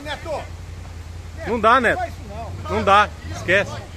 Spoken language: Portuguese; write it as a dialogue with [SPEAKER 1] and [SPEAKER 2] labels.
[SPEAKER 1] Neto!
[SPEAKER 2] Não dá, Neto.
[SPEAKER 1] Não faz isso não.
[SPEAKER 2] Não dá, esquece.